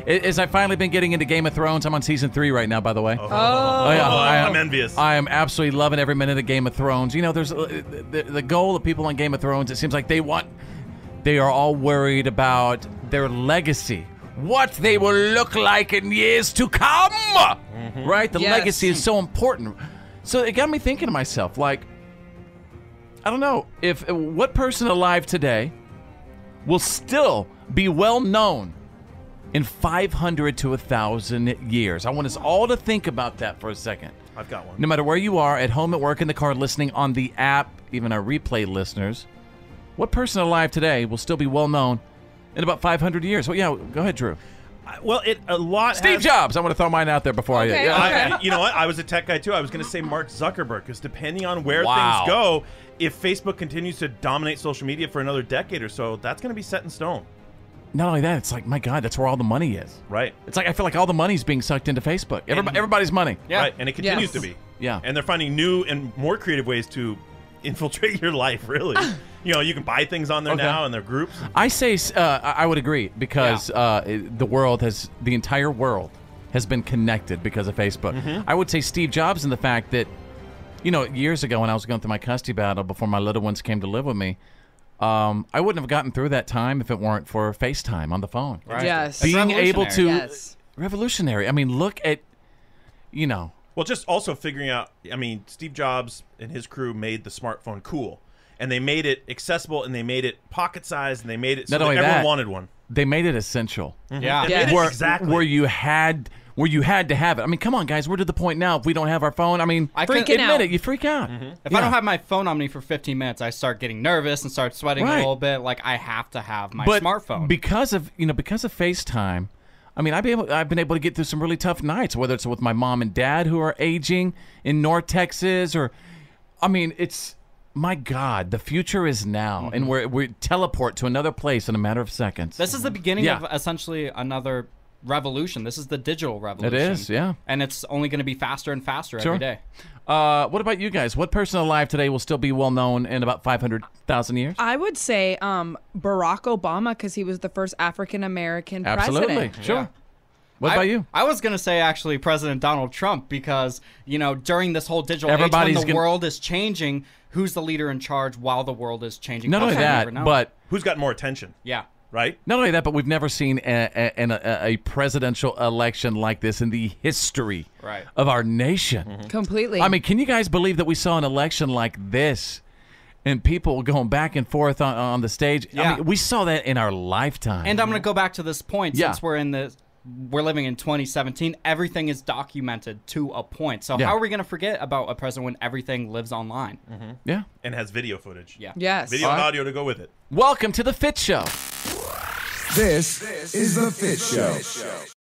As I've finally been getting into Game of Thrones. I'm on season 3 right now, by the way. Oh, yeah. I'm envious. I am absolutely loving every minute of Game of Thrones. You know, there's the goal of people on Game of Thrones. It seems like they are all worried about their legacy, what they will look like in years to come. Right? The legacy is so important. So it got me thinking to myself, like, I don't know what person alive today will still be well known in 500 to 1,000 years. I want us all to think about that for a second. I've got one. No matter where you are, at home, at work, in the car, listening on the app, even our replay listeners, what person alive today will still be well known in about 500 years? Well, yeah, go ahead, Drew. Well, Steve Jobs. I want to throw mine out there before you know what? I was a tech guy too. I was going to say Mark Zuckerberg, because depending on where things go, if Facebook continues to dominate social media for another decade or so, that's going to be set in stone. Not only that, it's like, my God, that's where all the money is. Right. It's like I feel like all the money's being sucked into Facebook. Everybody's money. Yeah. Right, and it continues to be. Yeah. And they're finding new and more creative ways to infiltrate your life, really. You know, you can buy things on there now in their groups. I say I would agree, because the entire world has been connected because of Facebook. I would say Steve Jobs, in the fact that, you know, years ago when I was going through my custody battle before my little ones came to live with me, I wouldn't have gotten through that time if it weren't for FaceTime on the phone. Right. Yes. Being able to revolutionary. I mean, look at, you know. Well, just also figuring out, I mean, Steve Jobs and his crew made the smartphone cool. And they made it accessible, and they made it pocket-sized, and they made it so that everyone wanted one. They made it essential. Yeah. Exactly. Where you had to have it. I mean, come on, guys. We're to the point now. If we don't have our phone, I mean, admit it, you freak out. If I don't have my phone on me for 15 minutes, I start getting nervous and start sweating a little bit. Like, I have to have my smartphone. Because of FaceTime, I mean, I've been able to get through some really tough nights, whether it's with my mom and dad who are aging in North Texas, or, I mean, it's, my God, the future is now, and we teleport to another place in a matter of seconds. This is the beginning of essentially another revolution. This is the digital revolution. It is, yeah. And it's only going to be faster and faster every day. What about you guys? What person alive today will still be well known in about 500,000 years? I would say Barack Obama, because he was the first African-American president. Absolutely, sure. Yeah. What about you? I was going to say, actually, President Donald Trump, because, you know, during this whole digital age, when the world is changing, who's the leader in charge while the world is changing? Not only that, but who's got more attention? Yeah. Right? Not only that, but we've never seen a presidential election like this in the history of our nation. Completely. I mean, can you guys believe that we saw an election like this and people going back and forth on the stage? Yeah. I mean, we saw that in our lifetime. And I'm going to go back to this point, since we're living in 2017, everything is documented to a point. So how are we going to forget about a president when everything lives online? Yeah. And has video footage. Yeah. Yes. Video and audio to go with it. Welcome to The Fit Show. This is The Fit Show.